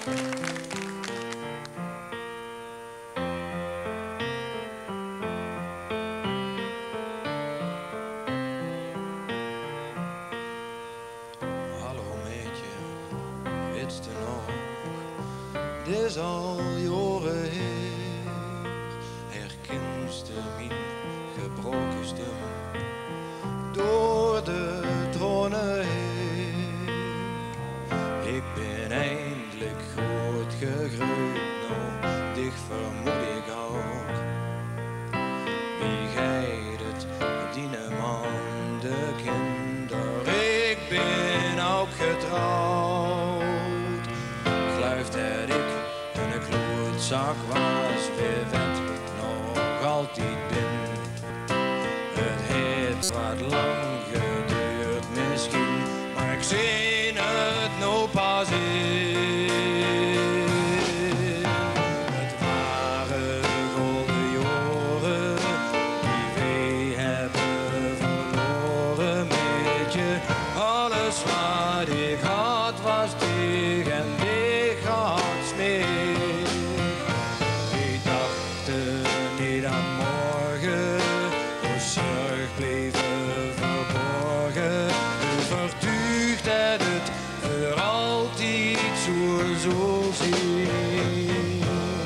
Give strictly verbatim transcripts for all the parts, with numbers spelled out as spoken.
Dit is al jaren her, herkenste mijn gebroken stem door de tronen heen. Ik ben eindelijk groot gegroeid, nou, dich vermoed ik ook. Wie gij het, dienen man, de kinder, ik ben ook getrouwd. Gluift het ik een klootzak was, weer vet nog altijd bin. Het heeft wat lang geduurd misschien, maar ik zie het nou pas in. Het waren golden jaren die wij hebben verloren met je. Alles wat ik had was dig en dig had smeer. Ik dacht niet aan morgen, ons zorg bleef verborgen. U vertuigd dat het voor altijd zo zal zien.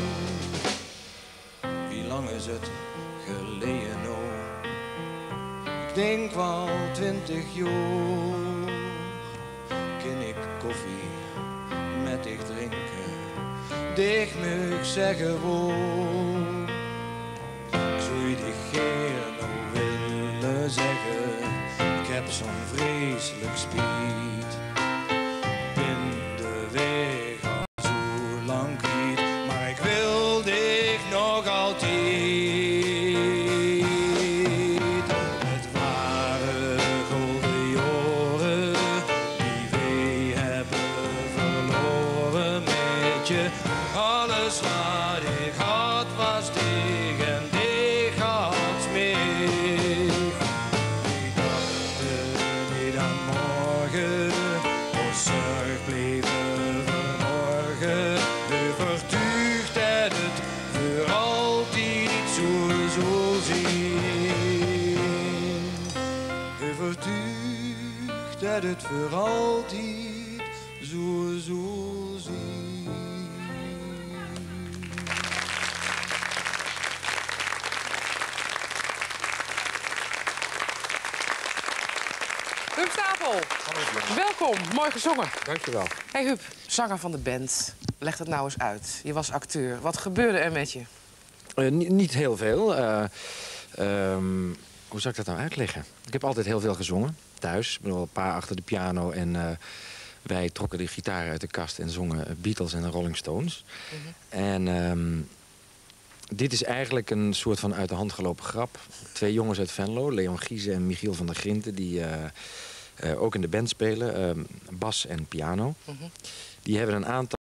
Wie lang is het geleden nou? Ik denk wel twintig jaar. Ken ik koffie met dich drinken, dich moet ik zeggen woon. Ik zou je dich geen nou willen zeggen, ik heb zo'n vreselijk spiet. Ben de weg al zo lang kwijt, maar ik wil dich nog altijd. Het waren golden jaren die wij hebben verloren met je. Alles wat ik had was dig en dig had smeer. Ik dacht niet aan morgen, ons zorg bleef verborgen. U vertuigd dat het voor altijd zo zal zien. U vertuigd dat het voor altijd zo zal zien. Huub Stapel, welkom. Mooi gezongen. Dankjewel. Hey Huub, zanger van de band. Leg het nou eens uit. Je was acteur. Wat gebeurde er met je? Uh, niet, niet heel veel. Uh, um, hoe zou ik dat nou uitleggen? Ik heb altijd heel veel gezongen, thuis. Ik ben wel een paar achter de piano en uh, wij trokken de gitaar uit de kast en zongen Beatles en de Rolling Stones. Mm-hmm. En um, dit is eigenlijk een soort van uit de hand gelopen grap. Twee jongens uit Venlo, Leon Giese en Michiel van der Grinten, die uh, uh, ook in de band spelen, uh, bas en piano. Mm-hmm. Die hebben een aantal